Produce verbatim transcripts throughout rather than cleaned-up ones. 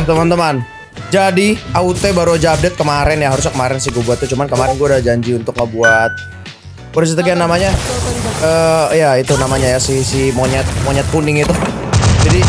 teman-teman. Jadi A U T baru aja update kemarin ya. Harusnya kemarin sih gue buat tuh. Cuman kemarin gue udah janji untuk ngebuat Kurisitegian namanya. Eh uh, ya itu namanya ya si si monyet monyet kuning itu. Jadi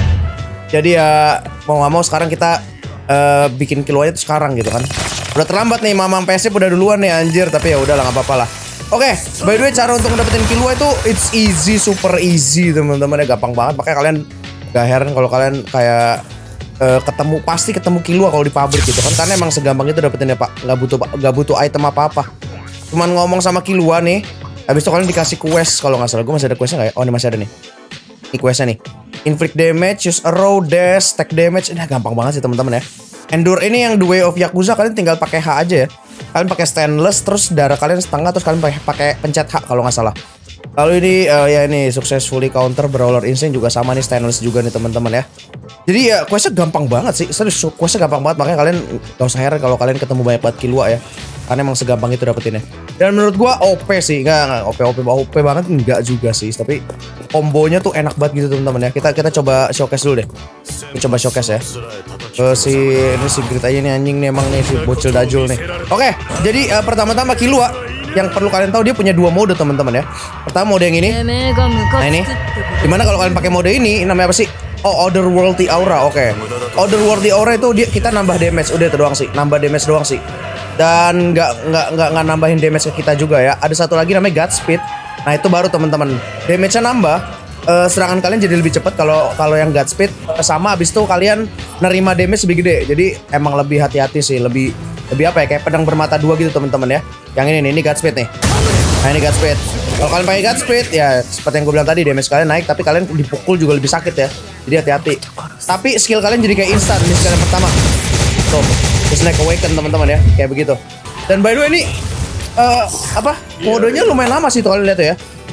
jadi ya mau nggak mau sekarang kita uh, bikin kilonya tuh sekarang gitu kan. Udah terlambat nih, Mamang P S udah duluan nih anjir. Tapi ya udah lah, nggak apa-apa lah. Oke, okay, by the way cara untuk dapetin Killua itu it's easy, super easy teman-teman ya, gampang banget. Makanya kalian gak heran kalau kalian kayak uh, ketemu pasti ketemu Killua kalau di pabrik gitu kan, karena emang segampang itu dapetin ya Pak. Nggak butuh nggak butuh item apa-apa. Cuman ngomong sama Killua nih, habis itu kalian dikasih quest kalau nggak salah. Gue masih ada questnya nggak ya? Oh ini masih ada nih. Ini questnya nih. Inflict damage, use arrow, dash, stack damage. Ini gampang banget sih teman-teman ya. Endure ini yang The Way of Yakuza, kalian tinggal pakai H aja ya. Kalian pakai stainless, terus darah kalian setengah, terus kalian pakai pakai pencet H kalau nggak salah. Lalu ini uh, ya ini successfully counter Brawler Instinct juga sama nih, stainless juga nih teman-teman ya. Jadi ya questnya gampang banget sih, serius questnya gampang banget, makanya kalian gak usah heran kalau kalian ketemu banyak banget Killua ya. Karena emang segampang itu dapetinnya. Dan menurut gua O P sih, enggak enggak O P O P O P banget enggak juga sih, tapi kombonya tuh enak banget gitu teman-teman ya. Kita kita coba showcase dulu deh. Kita coba showcase ya. Uh, si ini si Grit aja nih anjing nih emang nih si bocil dajul nih. Oke, jadi uh, pertama-tama Killua yang perlu kalian tahu dia punya dua mode teman-teman ya. Pertama mode yang ini. Nah ini. Dimana kalau kalian pakai mode ini namanya apa sih? Oh, Otherworldly Aura. Oke. Okay. Otherworldly Aura itu dia kita nambah damage, udah itu doang sih. Nambah damage doang sih. Dan nggak nggak nggak nggak nambahin damage ke kita juga ya. Ada satu lagi namanya Godspeed. Nah itu baru teman-teman. Damage-nya nambah. Uh, serangan kalian jadi lebih cepat kalau kalau yang Godspeed uh, sama. Abis itu kalian nerima damage lebih gede. Jadi emang lebih hati-hati sih. Lebih lebih apa ya? Kayak pedang bermata dua gitu teman-teman ya. Yang ini nih, ini Godspeed nih. Nah ini Godspeed. Kalau kalian pakai Godspeed ya seperti yang gue bilang tadi, damage kalian naik, tapi kalian dipukul juga lebih sakit ya. Jadi hati-hati. Tapi skill kalian jadi kayak instan. Ini skill yang pertama. Tuh. Snake Awaken teman-teman ya, kayak begitu. Dan by the way ini uh, apa modenya lumayan lama sih tuh kalian lihat ya.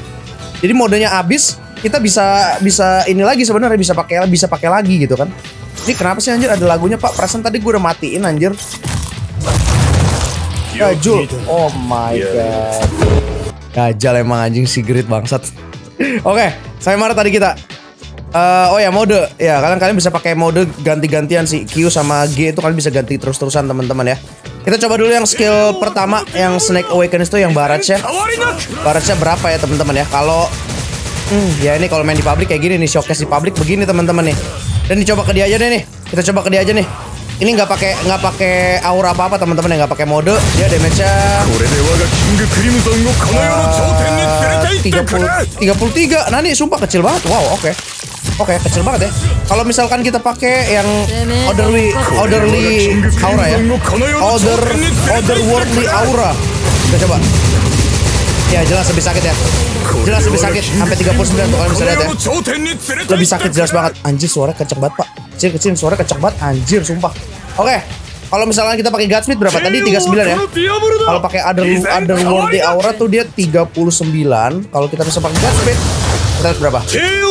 Jadi modenya habis, kita bisa bisa ini lagi sebenarnya, bisa pakai bisa pakai lagi gitu kan. Ini kenapa sih anjir ada lagunya Pak? Perasaan tadi gue udah matiin anjir. Gajul. Oh my god. Gajal emang anjing si Grit bangsat. Oke, saya marah tadi kita. Uh, oh ya mode ya, kalian kalian bisa pakai mode ganti-gantian sih. Q sama G itu kalian bisa ganti terus-terusan teman-teman ya. Kita coba dulu yang skill pertama, yang Snake Awaken itu yang Barrage ya. Barrage-nya berapa ya teman-teman ya? Kalau hmm, ya ini kalau main di public kayak gini nih, showcase di public begini teman-teman nih. Dan dicoba ke dia aja deh nih. Kita coba ke dia aja nih. Ini nggak pakai nggak pakai aura apa-apa teman-teman ya, nggak pakai mode. Dia damage-nya uh, tiga puluh tiga. Nah ini sumpah kecil banget. Wow, oke. Okay. Oke, okay, kecil banget ya. Kalau misalkan kita pakai yang Otherly Otherly Aura ya. Other Otherworldly Aura. Kita coba. Ya, jelas lebih sakit ya. Jelas lebih sakit sampai tiga puluh sembilan tuh kalian bisa lihat ya. Lebih sakit jelas banget. Anjir, suara kenceng banget, Pak. Kecil-kecil suara kenceng banget anjir, sumpah. Oke. Okay. Kalau misalkan kita pakai Godspeed berapa tadi? tiga puluh sembilan ya. Kalau pakai Other Otherworldly Aura tuh dia tiga puluh sembilan. Kalau kita bisa pakai Godspeed kita lihat berapa?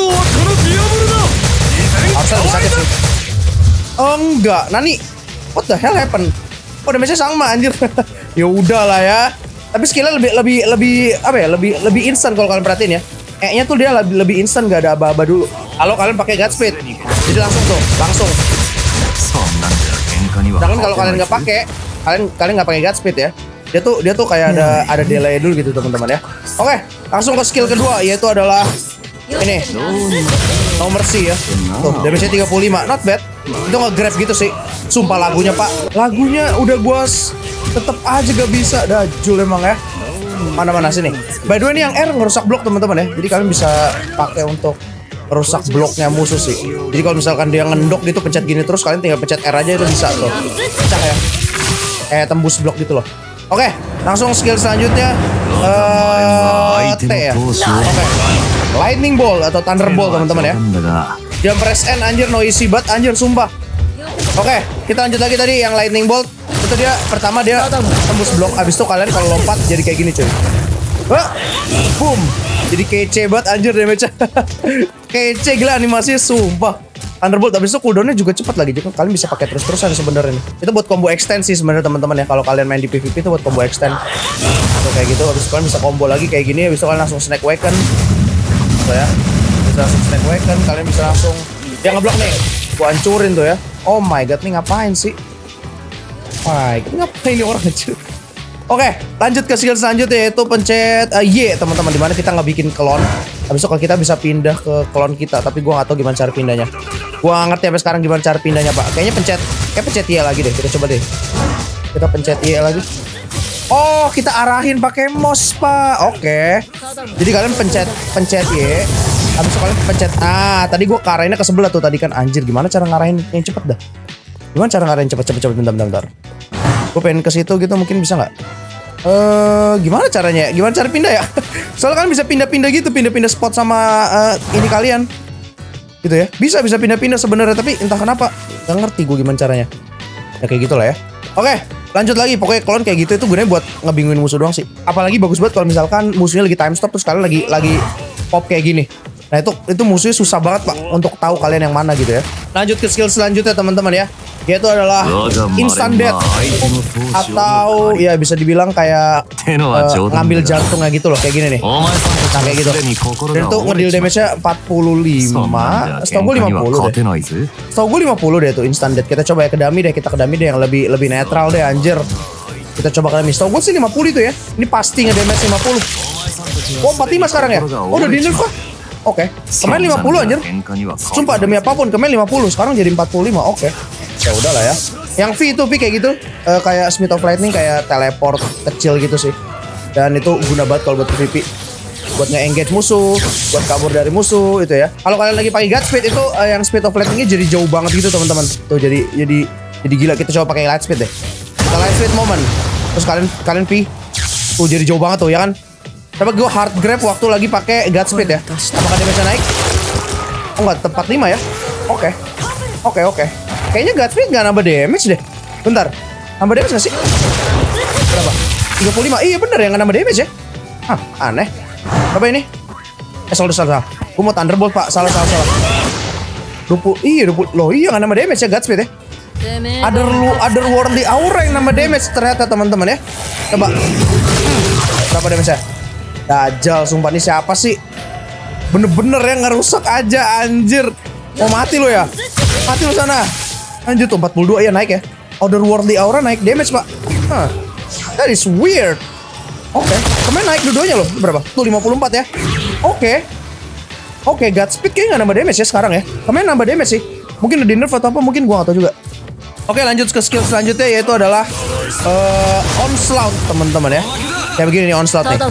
Harusnya lebih sakit sih. Oh enggak, Nani. What the hell happened? Oh damage-nya sama anjir. Ya udah lah ya. Tapi skillnya lebih lebih lebih apa ya? Lebih lebih instan kalau kalian perhatiin ya. Kayaknya tuh dia lebih lebih instan, gak ada aba-aba dulu. Kalau kalian pakai Godspeed, jadi langsung tuh, langsung. Sedangkan kalau kalian nggak pakai, kalian kalian nggak pakai Godspeed ya. Dia tuh dia tuh kayak ada ada delay dulu gitu teman-teman ya. Oke, langsung ke skill kedua yaitu adalah ini. No Mercy ya. Tuh, damage-nya tiga puluh lima. Not bad. Itu nge-grab gitu sih. Sumpah lagunya, Pak. Lagunya udah gua tetep aja gak bisa. Dajul emang ya. Mana-mana sini. By the way ini yang R ngerusak blok teman-teman ya. Jadi kalian bisa pakai untuk rusak bloknya musuh sih. Jadi kalau misalkan dia ngendok gitu pencet gini terus, kalian tinggal pencet R aja itu bisa tuh. Pecah ya. Kayak tembus blok gitu loh. Oke, langsung skill selanjutnya uh, T ya. Oke. Lightning Ball atau Thunderbolt teman-teman ya. Jump press N anjir noisy banget anjir sumpah. Oke, kita lanjut lagi tadi yang Lightning Bolt. Itu dia pertama dia tembus blok, abis itu kalian kalau lompat jadi kayak gini cuy. Wah, boom. Jadi kece banget anjir damage-nya. Kece gila animasinya sumpah. Thunderbolt abis itu cooldownnya juga cepat lagi. Jadi kalian bisa pakai terus-terusan sebenarnya. Itu buat combo extend sih sebenarnya teman-teman ya. Kalau kalian main di P V P itu buat combo extend. Atau kayak gitu, abis itu kalian bisa combo lagi kayak gini, abis itu kalian langsung Snake Awaken. So ya, bisa langsung Snake Awaken, kalian bisa langsung dia ngeblok nih. Gue hancurin tuh ya. Oh my god, nih ngapain sih? Wah, ngapain ini orang kecil? Oke, lanjut ke skill selanjutnya yaitu pencet uh, Y teman-teman. Dimana kita nggak bikin klon. Habis itu kalau kita bisa pindah ke klon kita, tapi gue nggak tahu gimana cara pindahnya. Gue nggak ngerti sampai sekarang gimana cara pindahnya pak. Kayaknya pencet, kayak pencet Y lagi deh. Kita coba deh. Kita pencet Y lagi. Oh, kita arahin pakai mouse pak. Oke. Jadi kalian pencet pencet Y. Habis itu kalian pencet. Ah, tadi gue ngarahinnya ke sebelah tuh tadi kan anjir. Gimana cara ngarahin yang cepet dah? Gimana cara ngarahin cepet-cepet? Bentar, bentar, bentar. Gue pengen ke situ gitu, mungkin bisa nggak? Eh, uh, gimana caranya? Gimana cara pindah ya? Soalnya kan bisa pindah-pindah gitu, pindah-pindah spot sama uh, ini kalian, gitu ya? Bisa, bisa pindah-pindah sebenarnya, tapi entah kenapa nggak ngerti gue gimana caranya. Ya kayak gitulah ya. Oke, lanjut lagi. Pokoknya klon kayak gitu itu gunanya buat ngebingungin musuh doang sih. Apalagi bagus banget kalau misalkan musuhnya lagi time stop terus kalian lagi lagi pop kayak gini. Nah itu itu musuhnya susah banget pak untuk tahu kalian yang mana gitu ya. Lanjut ke skill selanjutnya teman-teman ya, yaitu adalah instant death atau ya bisa dibilang kayak uh, ngambil jantungnya gitu loh, kayak gini nih. Nah kayak gitu. Dan itu ngedeal damage-nya empat puluh lima, setahu gue lima puluh deh. Setahu gue lima puluh deh tuh instant death. Kita coba ya ke dummy deh, kita ke dummy deh yang lebih lebih netral deh anjir. Kita coba ke dummy. Setahu gue sih lima puluh itu ya. Ini pasti ngedamage lima puluh. Oh empat puluh lima sekarang ya. Oh udah di nerf kah? Oke, okay. Kemarin lima puluh anjir. Sumpah demi apapun kemarin lima puluh, sekarang jadi empat puluh lima. Oke. Okay. Ya udahlah ya. Yang V itu V kayak gitu, uh, kayak Smith of Lightning, kayak teleport kecil gitu sih. Dan itu guna banget kalau buat P V P. Buat nge-engage musuh, buat kabur dari musuh itu ya. Kalau kalian lagi pakai Godspeed itu uh, yang Speed of Lightning-nya jadi jauh banget gitu teman-teman. Tuh jadi jadi jadi gila. Kita coba pakai Lightspeed deh. Kita Lightspeed moment. Terus kalian kalian P. Tuh jadi jauh banget tuh ya kan. Coba gue hard grab waktu lagi pakai Godspeed ya. Apakah dia bisa naik? Oh enggak, tempat lima ya. Oke. Okay. Oke, okay, oke. Okay. Kayaknya Godspeed nggak nambah damage deh. Bentar. Nambah damage nggak sih? Berapa? tiga puluh lima. Iya bener ya, nggak nambah damage ya. Hah, aneh. Berapa ini? Eh, salah, salah, salah. Gue mau Thunderbolt, Pak. Salah, salah, salah. dua puluh. Iya, dua puluh. Loh, iya nggak nambah damage ya Godspeed ya. Other, Otherworldly Aura yang nambah damage ternyata teman-teman ya. Coba. Hmm. Berapa damage-nya? Dajjal, sumpah nih siapa sih? Bener-bener yang ngerusak aja anjir. Mau mati lo ya? Mati lo sana. Anjir tuh empat puluh dua ya naik ya. Otherworldly Aura naik damage pak. Huh. That is weird. Oke, okay. Kemarin naik dua-duanya loh. Berapa? Tuh lima puluh empat ya. Oke. Okay. Oke, okay, Godspeed kayaknya nggak nambah damage ya sekarang ya. Kemarin nambah damage sih. Mungkin udah di nerf atau apa, mungkin gua nggak tahu juga. Oke, okay, lanjut ke skill selanjutnya yaitu adalah uh, Onslaught teman-teman ya. Kayak begini nih Onslaught nih.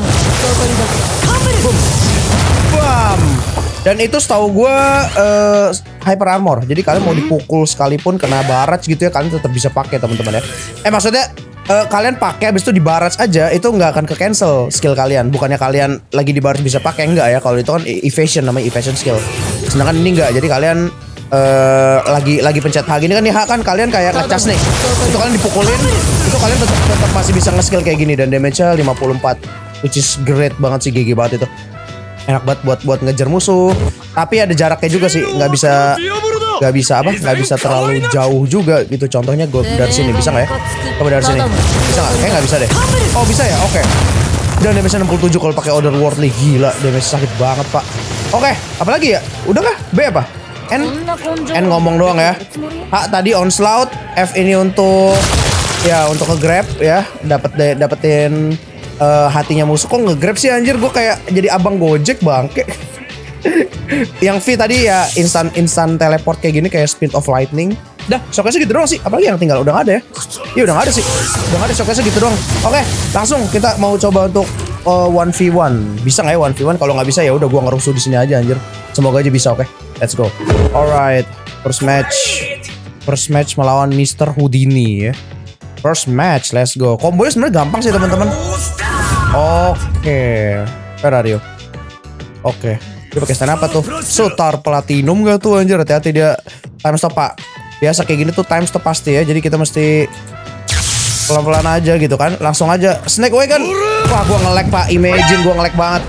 Boom. Bam. Dan itu setahu gue uh, hyper armor. Jadi kalian mau dipukul sekalipun kena barrage gitu ya, kalian tetap bisa pakai teman-teman ya. Eh maksudnya uh, kalian pakai habis itu di barrage aja itu nggak akan ke cancel skill kalian. Bukannya kalian lagi di barrage bisa pakai, enggak ya. Kalau itu kan evasion, namanya evasion skill. Sedangkan ini enggak. Jadi kalian Uh, lagi lagi pencet H gini kan nih H kan kalian kayak ngecas nih. Itu kalian dipukulin, itu kalian tetap tetap masih bisa nge-skill kayak gini dan damage-nya lima puluh empat, which is great banget sih, G G banget itu. Enak banget buat buat ngejar musuh. Tapi ada jaraknya juga sih, nggak bisa nggak bisa apa? nggak bisa terlalu jauh juga gitu. Contohnya gue dari sini bisa nggak ya? Coba dari sini. Bisa nggak? Kayak nggak bisa deh. Oh, bisa ya? Oke. Okay. Dan damage enam puluh tujuh kalau pakai Otherworldly, gila, damage sakit banget, Pak. Oke, okay, apalagi ya? Udah kah? B apa? N, N ngomong doang ya. H tadi Onslaught, F ini untuk ya untuk nge-grab ya, dapat dapetin uh, hatinya musuh. Kok nge-grab sih anjir, gue kayak jadi abang Gojek bangke. Yang V tadi ya instant instant teleport kayak gini kayak Speed of Lightning. Dah, showcase gitu doang sih. Apalagi yang tinggal udah gak ada ya? Iya udah gak ada sih. Udah gak ada showcase gitu doang. Oke, langsung kita mau coba untuk uh, one v one. Bisa nggak ya one v one? Kalau nggak bisa ya udah gua ngerusuh di sini aja anjir. Semoga aja bisa, oke. Okay? Let's go. Alright, first match. First match melawan Mister Houdini ya. First match, let's go. Kombonya sebenarnya gampang sih teman-teman. Oke, okay. Where are you? Oke. Okay. Dia pakai stand apa tuh? Sutar Platinum gak tuh anjir? Hati-hati dia time stop pak. Biasa kayak gini tuh time stop pasti ya. Jadi kita mesti pelan-pelan aja gitu kan. Langsung aja snake away kan. Wah gua nge-lag pak. Imagine gua nge-lag banget.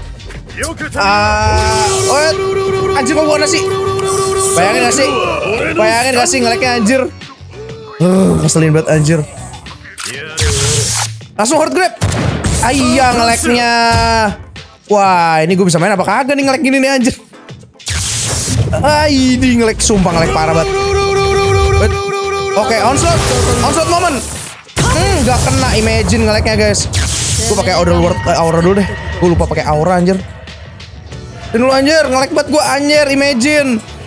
Ah, uh, anjir kok gua nasi. Bayangin gak sih? Bayangin gak sih nge-lagnya anjir. Uh, ngeselin banget anjir. Langsung hard grab. Ayah nge-lagnya. Wah, ini gue bisa main apa kagak nih nge-lag gini nih anjir. Ah, ini nge-lag, sumpah nge-lag parah banget. Oke, onslaught. Onslaught moment. Hmm, gak kena imagine nge-lag-nya, guys. Gue pakai aura luar uh, aura dulu deh. Gue lupa pakai aura anjir. Dan lu anjir, nge-lag banget gue anjir, imagine.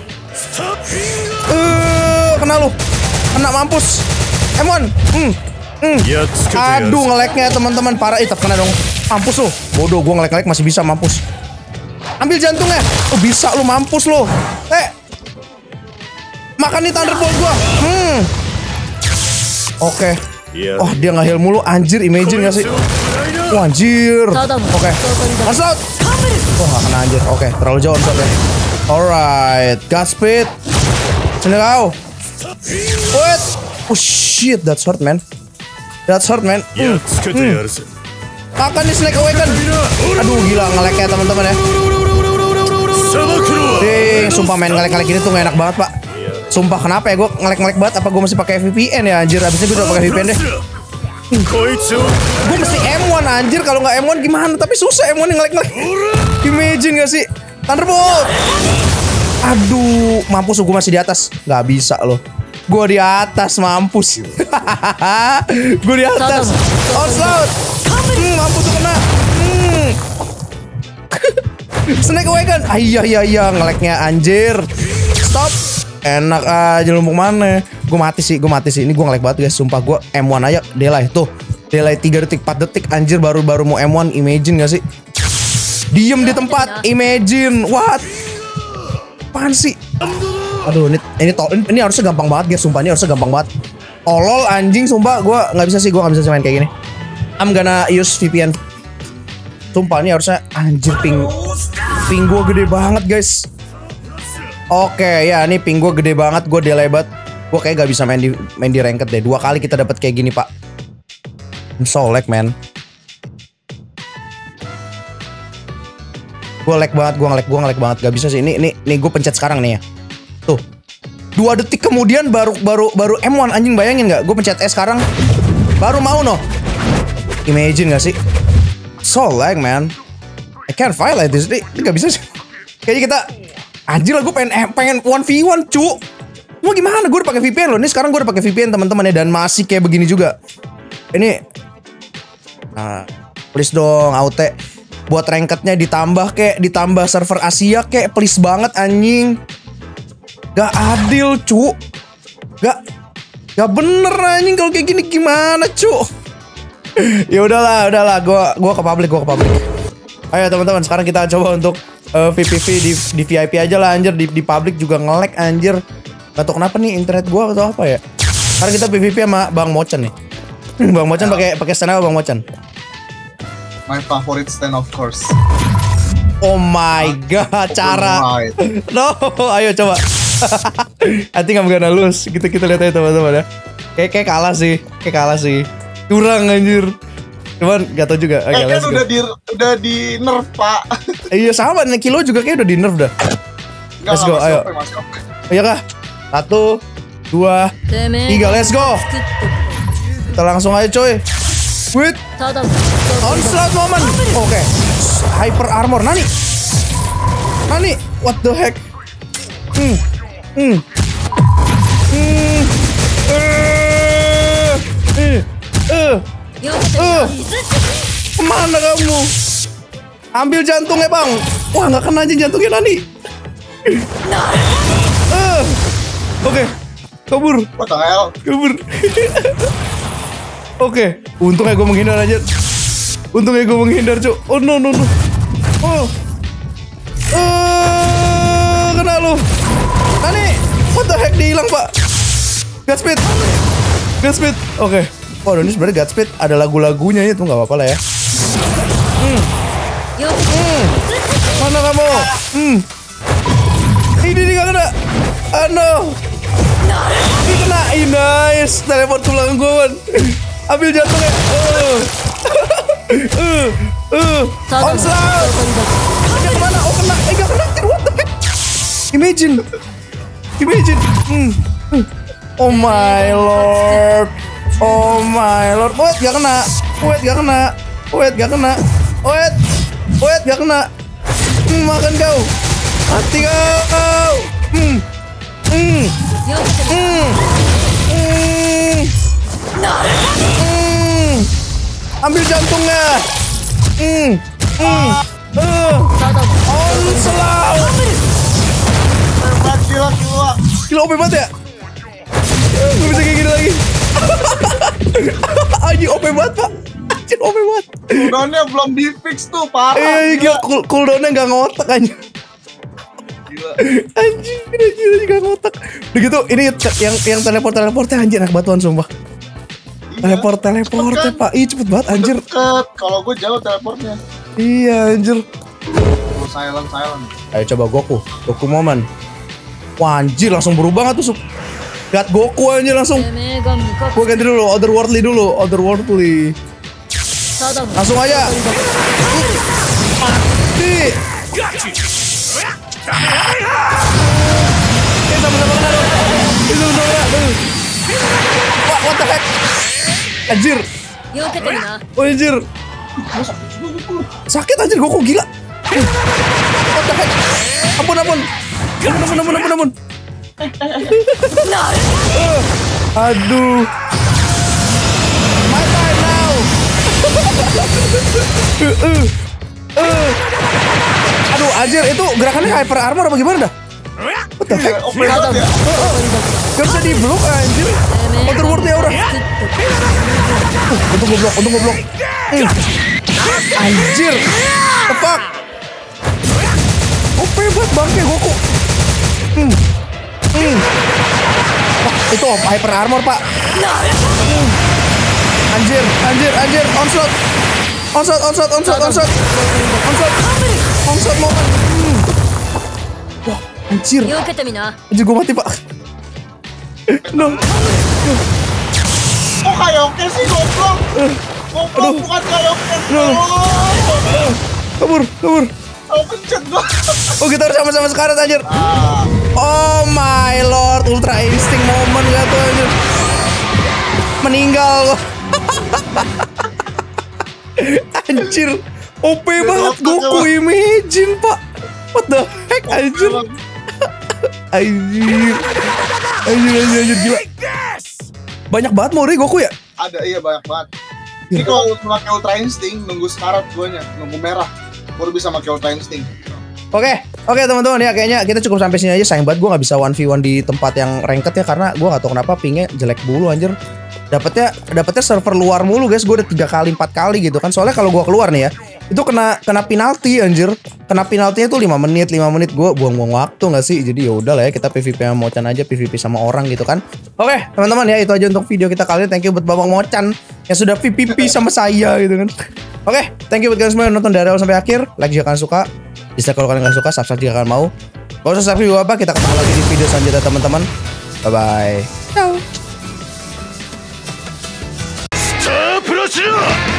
Uh, kena lu. Kena mampus. M satu. Hmm. Hmm. Aduh, nge-lag-nya teman-teman parah. Ih, kena dong. Mampus lu. Bodoh, gue nge-lag-lag masih bisa mampus. Ambil jantungnya. Oh, bisa lu mampus lu. Eh. Makan nih Thunderbolt gua. Hmm. Oke. Okay. Oh, dia nge-heal mulu. Anjir, imagine gak sih? Oh, anjir. Oke. Okay. Onslaught. Oh, gak kena anjir. Oke, okay. Terlalu jauh onslaught ya. Alright. Godspeed. Sini kau. Wait. Oh, shit. That's hurt, man. That's hurt, man. Hmm. Hmm. Makan nih Snake Awaken. Aduh, gila. Nge-lag-nya teman-teman ya. Ding, sumpah main nge-lag-nge-lag ini tuh gak enak banget, Pak. Sumpah kenapa ya gue nge-lag-nge-lag banget. Apa gue masih pakai V P N ya anjir. Abisnya gue udah pakai V P N deh. Hmm. Gue mesti M satu anjir. Kalau nggak M satu gimana? Tapi susah M satu yang nge-lag-nge-lag. Imagine gak sih? Thunderbolt. Aduh, mampus gue masih di atas. Gak bisa loh. Gue di atas, mampus. Gue di atas. Onslaught. Hmm, mampus tuh kena. Hmm. Snake Awaken. Ah, iya iya iya, nge-lag-nya anjir. Stop. Enak aja lu mau mana. Gue mati sih, gue mati sih. Ini gue nge-lag banget guys. Sumpah gue M satu aja delay tuh. Delay tiga detik, empat detik anjir baru-baru mau M satu. Imagine gak sih? Diem di tempat. Imagine. What? Apaan sih? Aduh, ini ini, ini, ini harusnya gampang banget guys. Sumpah ini harusnya gampang banget. Tolol anjing, sumpah gue nggak bisa sih, gue nggak bisa main kayak gini. I'm gonna use V P N. Sumpah ini harusnya anjir ping ping gue gede banget guys. Oke, ya ini ping gue gede banget, gue delay banget. Gue kayak gak bisa main di main di ranked deh. Dua kali kita dapat kayak gini, Pak. I'm so lag, man. Gue lag banget, gue nge-lag, gue nge-lag banget. Gak bisa sih. Ini ini nih gue pencet sekarang nih ya. Tuh. Dua detik kemudian baru baru baru M satu anjing, bayangin nggak? Gue pencet E sekarang baru mau no. Imagine gak sih? So lag, man. I can't fight like this. Ini gak bisa sih. Kayaknya kita anjir lah, gue pengen eh, pengen one v one cu. Mau gimana? Gue udah pakai V P N loh. Ini sekarang gue udah pakai V P N teman-teman ya, dan masih kayak begini juga. Ini, nah, please dong, Aute. Buat rankednya ditambah kek, ditambah server Asia kek, please banget anjing. Gak adil cu. Gak, gak bener anjing kalau kayak gini gimana cu? Ya udahlah, udahlah. Gue, gue ke public, gue ke public. Ayo teman-teman, sekarang kita coba untuk Uh, V P V di, di V I P aja lah anjir. Di, di public juga nge-lag anjir. Gak tau kenapa nih internet gua atau apa ya. Sekarang kita P V P sama Bang Mochan nih. Bang Mochan pakai pakai stand apa Bang Mochan? My favorite stand of course. Oh my god, cara. No, ayo coba. I think I'm gonna lose. Kita kita lihat aja teman-teman ya. Kayak kayak kalah sih, kayak kalah sih. Curang anjir. Cuman gak tau juga. Eh okay, kan udah di udah di nerf pak. Iya sama nih, Kilo juga kayak udah di nerf dah. Let's go, ayo. Iya kah? Satu, dua, tiga, let's go. Kita langsung aja coy. Wait. Onslaught moment. Oke. Okay. Hyper armor. Nani? Nani? What the heck? Hmm. Hmm. Hmm. Eh. Eh. Eh. Uh, kemana kamu? Ambil jantungnya bang. Wah nggak kena aja jantungnya Nani. uh, Oke okay. Kabur. What the hell? Kabur. Oke okay. Untungnya gue menghindar aja. Untungnya gue menghindar cu. Oh no no no. Oh uh, kena lu Nani. What the heck, dia hilang pak. Godspeed. Godspeed. Oke okay. Waduh, ini sebenarnya Godspeed ada lagu-lagunya itu, nggak apa-apa lah ya. Hmm. Hmm. Mana kamu? Hmm. Ini dia nggak kena. Ah no. Ini kena. Ini nice. Teleport tulang gue man. Ambil jantungnya. Uh. uh. Uh. Onslaught. Dia kemana? Oh kena. Eh nggak kena. What the heck? Imagine. Imagine. Hmm. Oh my lord. Oh my lord. Wait gak kena. Wait gak kena. Wait gak kena. Wait. Wait gak kena. Hmm, makan kau. Mati kau. Hmm. Hmm. Hmm. Hmm. Hmm. Hmm. Ambil jantungnya. Hmm. Hmm. Uh. Onslaught. Hebat, gila, gila. Gila O P banget ya. Gak bisa kayak gini lagi. Anjing O P banget pak. Anjing O P banget. Cooldownnya belum di fix tuh, parah. Eh gila cool cooldownnya gak ngotak anjing. Gila. Anjing gila gila gak ngotak. Udah gitu ini yang yang teleport teleportnya anjir anak batuan sumpah. Teleport teleportnya pak. Ih cepet banget anjir. Deket. Kalau gue jauh teleportnya. Iya anjir. Oh, silent silent. Ayo coba Goku. Goku moment. Wah anjir langsung berubah gak tuh sup. Lihat Goku anjir langsung. Gue ganti dulu otherworldly dulu. Otherworldly. Langsung aja. Mati. Ini sama-sama kena dong. Ini sama-sama kena. Wah, what the heck? Anjir. Oh, anjir. Sakit anjir Goku gila. What the heck? Ampun, ampun. Ampun, ampun, ampun, ampun, ampun. Uh, aduh. My time now. uh, uh, uh. Aduh, anjir itu gerakannya hyper armor apa gimana dah? What the heck? Oh, berat ya. Gak bisa di blok anjir. Otherworld ya udah. Uh, untung gue blok, untung gue blok. Uh. Anjir. The fuck? O P banget bangke Goku. Hmm. Hmm. Wah, itu hyper armor, Pak. Hmm. Anjir, anjir, anjir. Onslaught. Onslaught, onslaught, onslaught, onslaught. Onslaught. Onslaught moment. Hmm. Wah, anjir. Anjir gue mati, Pak. No. Kok Kaioken sih goblok? Goblok bukan Kaioken. No. Kabur, kabur. Oh, pencet gua. Oh, kita harus sama-sama sekarat anjir. Oh my lord, ultra instinct moment gak tuh anjir. Meninggal. Anjir. O P banget Goku imagine, Pak. What the heck anjir. Anjir. Anjir, anjir, anjir gila. Banyak banget Mori Goku ya? Ada, iya banyak banget. Ini kalau pakai Ultra Instinct nunggu sekarat guanya, nunggu merah baru bisa pakai Ultra Instinct. Oke, oke teman-teman ya kayaknya kita cukup sampai sini aja. Sayang banget gue nggak bisa one v one di tempat yang ranked ya karena gue nggak tahu kenapa pingnya jelek mulu anjir. Dapatnya dapatnya server luar mulu guys. Gue udah tiga kali empat kali gitu kan. Soalnya kalau gue keluar nih ya itu kena kena penalti anjir. Kena penaltinya tuh lima menit lima menit gue buang-buang waktu nggak sih. Jadi ya udah lah ya kita P V P sama Mocan aja, P V P sama orang gitu kan. Oke teman-teman ya itu aja untuk video kita kali ini. Thank you buat Babang Mocan yang sudah P V P sama saya gitu kan. Oke, thank you buat kalian semua yang nonton dari awal sampai akhir. Like jika kalian suka, dislike kalau kalian nggak suka, subscribe jika kalian mau. Kalau usah subscribe juga apa, kita ketemu lagi di video selanjutnya teman-teman. Bye bye. Ciao.